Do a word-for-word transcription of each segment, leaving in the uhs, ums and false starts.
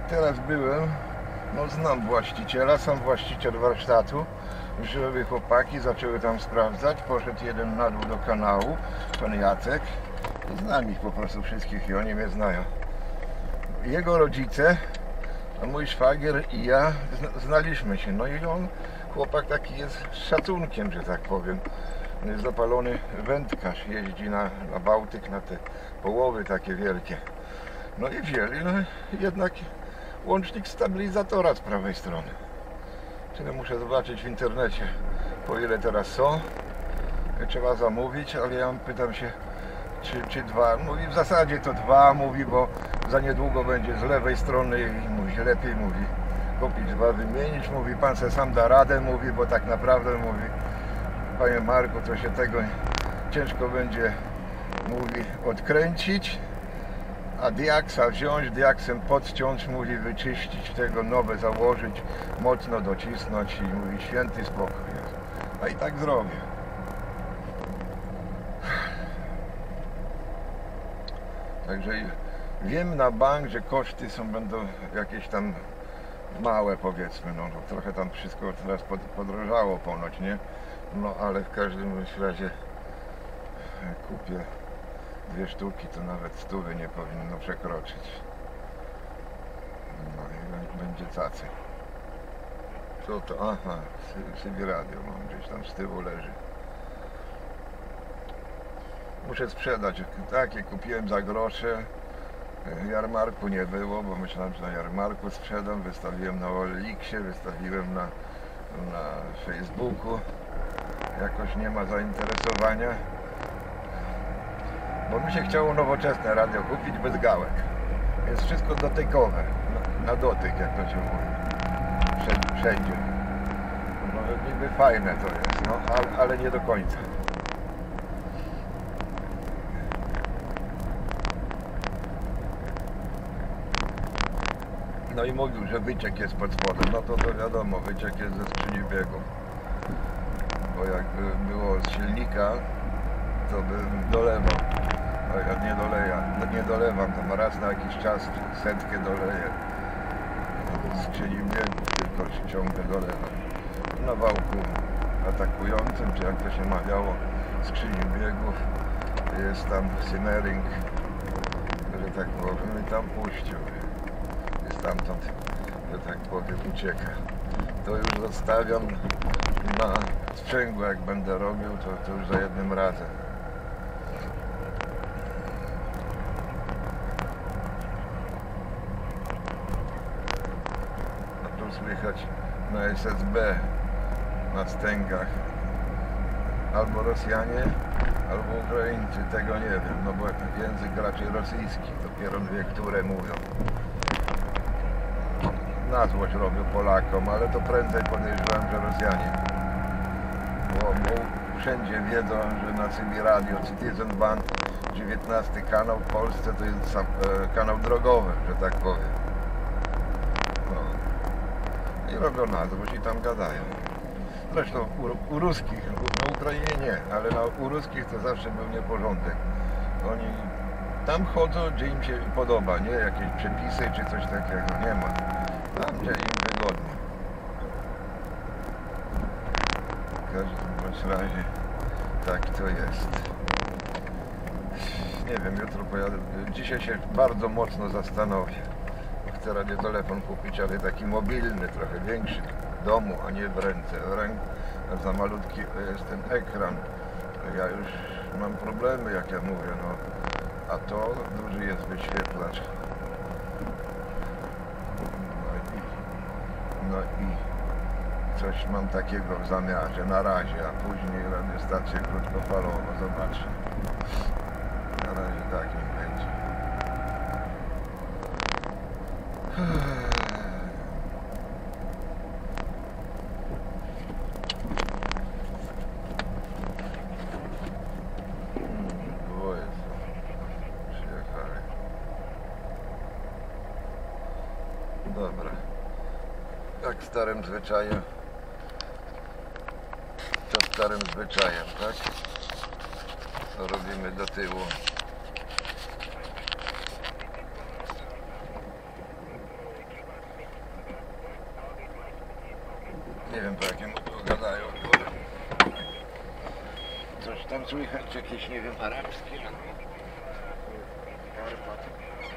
teraz byłem, no znam właściciela, sam właściciel warsztatu. Żyły chłopaki, zaczęły tam sprawdzać, poszedł jeden na dół do kanału, pan Jacek. Znam ich po prostu wszystkich i oni mnie znają. Jego rodzice, a mój szwagier i ja znaliśmy się, no i on, chłopak taki jest z szacunkiem, że tak powiem. Jest zapalony wędkarz, jeździ na, na Bałtyk, na te połowy takie wielkie. No i wzięli, no jednak łącznik stabilizatora z prawej strony. Tyle muszę zobaczyć w internecie, po ile teraz są. Trzeba zamówić, ale ja pytam się, czy, czy dwa. Mówi, w zasadzie to dwa, mówi, bo za niedługo będzie z lewej strony i mówi, lepiej mówi kupić dwa, wymienić. Mówi, pan se sam da radę, mówi, bo tak naprawdę mówi, panie Marku, to się tego ciężko będzie, mówi, odkręcić, a diaksa wziąć, diaksem podciąć, mówi, wyczyścić tego, nowe założyć, mocno docisnąć i mówi, święty spokój jest. A i tak zrobię. Także wiem na bank, że koszty są, będą jakieś tam małe, powiedzmy, no trochę tam wszystko teraz podrożało ponoć, nie? No ale w każdym razie kupię dwie sztuki, to nawet stówy nie powinno przekroczyć. No i będzie cacy. Co to? Aha, sobie radio mam, gdzieś tam z tyłu leży. Muszę sprzedać. Takie kupiłem za grosze. Jarmarku nie było, bo myślałem, że na jarmarku sprzedam. Wystawiłem na Oliksie, wystawiłem na, na Facebooku. Jakoś nie ma zainteresowania. Bo mi się chciało nowoczesne radio kupić bez gałek. Jest wszystko dotykowe. Na, na dotyk, jak to się mówi. Wszędzie. No niby fajne to jest, no, ale, ale nie do końca. No i mówił, że wyciek jest pod spodem. No to to wiadomo, wyciek jest ze skrzyni biegów. Bo jakby było z silnika, to bym dolewał. A ja nie doleję, nie dolewam, tam raz na jakiś czas setkę doleję. Z skrzyni biegów tylko ciągle dolewam. Na wałku atakującym, czy jak to się mawiało, skrzyni biegów, jest tam simmering, że tak powiem, i tam puścił. I stamtąd, że tak powiem, ucieka. To już zostawiam na sprzęgło, jak będę robił, to, to już za jednym razem. A tu słychać na S S B, na stęgach, albo Rosjanie, albo Ukraińcy, tego nie wiem, no bo język raczej rosyjski, dopiero wie, które mówią. Na złość robią Polakom, ale to prędzej podejrzewam, że Rosjanie. Bo, bo wszędzie wiedzą, że na C B Radio Citizen Band dziewiętnasty kanał w Polsce to jest sam, e, kanał drogowy, że tak powiem. No. I robią na złość i tam gadają. Zresztą u, u ruskich, u, na Ukrainie nie, ale na, u ruskich to zawsze był nieporządek. Oni tam chodzą, gdzie im się podoba, nie? Jakieś przepisy czy coś takiego, nie ma. Tam, gdzie im wygodnie. W każdym bądź razie tak to jest. Nie wiem, jutro pojadę. Dzisiaj się bardzo mocno zastanowię. Chcę radiotelefon kupić, ale taki mobilny, trochę większy w domu, a nie w ręce. W ręku za malutki jest ten ekran. Ja już mam problemy, jak ja mówię, no. A to duży jest wyświetlacz. No i coś mam takiego w zamiarze na razie, a później radiostację krótkofalową, zobaczę. Na razie tak nie będzie. Dwoje są. Przyjechali. Dobra. Jak w starym zwyczaju, to starym zwyczajem, tak? To robimy do tyłu. Nie wiem, po jakim gadają. Coś tam słychać, jakieś, nie wiem, arabskie. Arpat.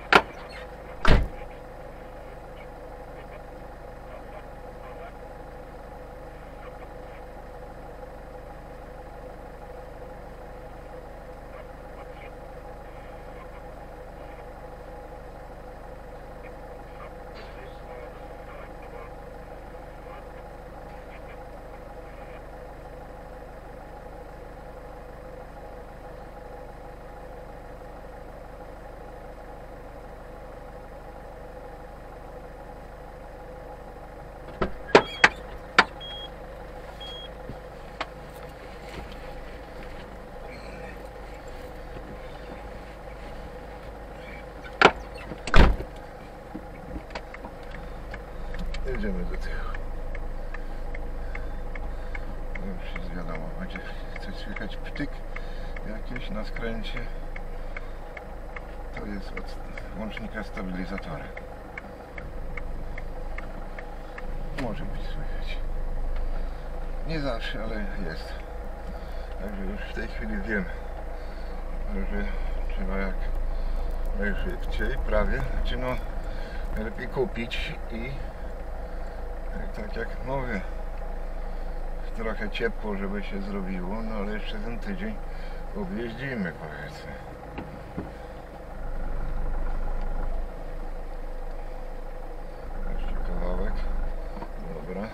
Jedziemy do tyłu. Już jest wiadomo, będzie coś słychać ptyk jakiś na skręcie. To jest od łącznika stabilizatora. Może być słychać. Nie zawsze, ale jest. Także już w tej chwili wiem, że trzeba jak najszybciej, prawie, znaczy no lepiej kupić i tak jak mówię, trochę ciepło, żeby się zrobiło, no ale jeszcze ten tydzień objeździmy, powiedzmy. Jeszcze kawałek, dobra.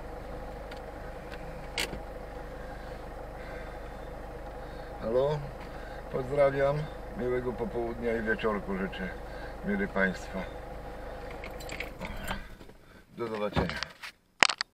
Halo, pozdrawiam, miłego popołudnia i wieczorku życzę, mieli Państwo. Dobra. Do zobaczenia.